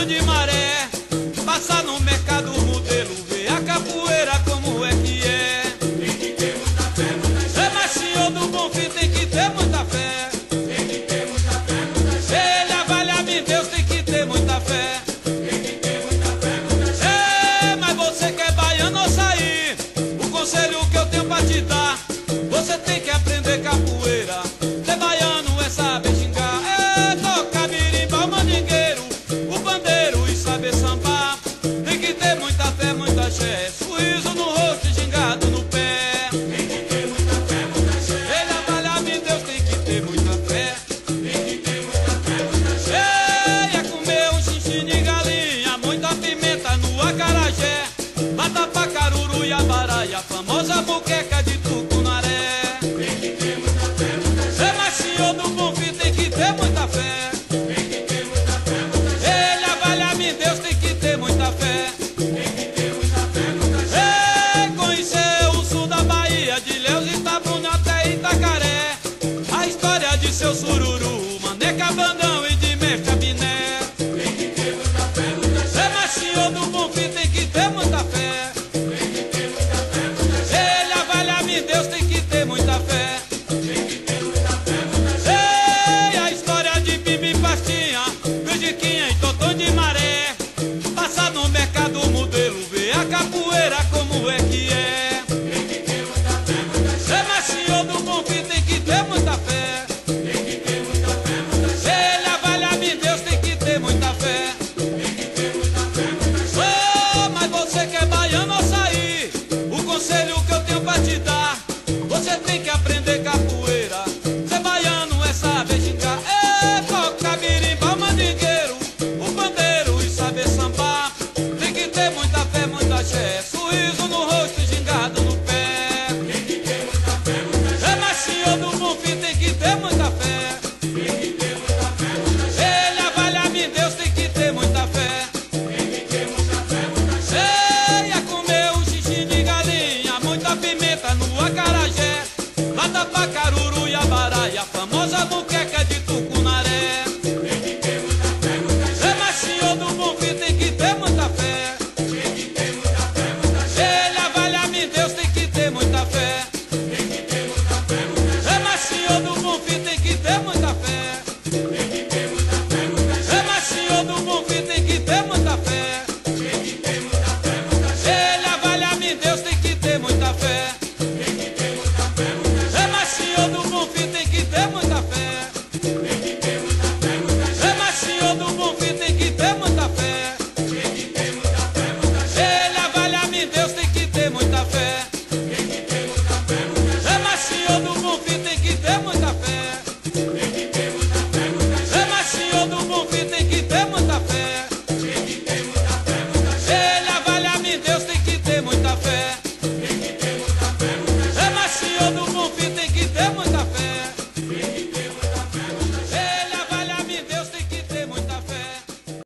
Totão de Maré. Passa no mercado modelo, vê a capoeira como é que é. Tem que ter muita fé, muita fé. É machinho do Bonfim, tem que ter muita fé. Tem que ter muita fé, muita fé. Ele valha-me Deus, tem que ter muita fé. Tem que ter muita fé, muita fé. É, mas você que é baiano ou sair, o conselho que eu tenho pra te dar, você tem que aprender capoeira. Ser baiano é saber xingar, é tocar birimbau, mandingueiro, o bandeiro e saber sambar. Tem que ter muita fé, muita fé, sorriso no rosto e gingado no pé. Tem que ter muita fé, muita fé. Ele valha-me Deus, tem que ter muita fé. Tem que ter muita fé, muita fé. É comer um xixi de galinha, muita pimenta no acarajé, vatapá, caruru e abaraia, a famosa moqueca de Tucunaré. Tem que ter muita fé, muita fé. É machinho do Bonfim, tem que ter muita fé. Tem que ter muita fé, muita fé. Ele valha-me Deus, tem que ter muita fé. Tem que ter muita fé, muita fé. É conhecer o sul da Bahia, de Leus, Itabuna até Itacaré, a história de seu sururu, Maneca, Bandão e de Mercabiné. Tem que ter muita fé, muita fé. É machinho do Bonfim, tem que ter muita fé. Tem que ter muita fé, muita fé. Ele valha-me Deus, tem que ter muita fé. Tem que ter muita fé, muita fé. Ei, a história de Bibi Pastinha, Canjiquinha e Totão de Maré. Passa no mercado modelo, vê a capoeira como é que é. Tem que ter muita fé, muita fé. É machinho do Bonfim, tem que ter muita fé. Tem que ter muita fé, muita fé. Ele valha-me Deus, tem que ter muita fé. Tem que ter muita fé, muita fé. Oh, mas você que é baiano ou sair, o conselho que eu tenho pra te dar, você tem que aprender capoeira. Ser baiano é saber xingar, é tocar birimbau, mandingueiro, o bandeiro e saber sambar. Tem que ter muita fé, muita fé, sorriso no rosto e gingado no pé. Tem que ter muita fé, muita fé. É machinho do Bonfim, tem que ter muita fé. Tem que ter muita fé, muita fé. Ele valha-me Deus, tem que ter muita fé. Tem que ter muita fé, muita fé. Ceia, comer um xixi de galinha, muita pimenta no acarajé, vatapá, caruru e abaraia, a famosa moqueca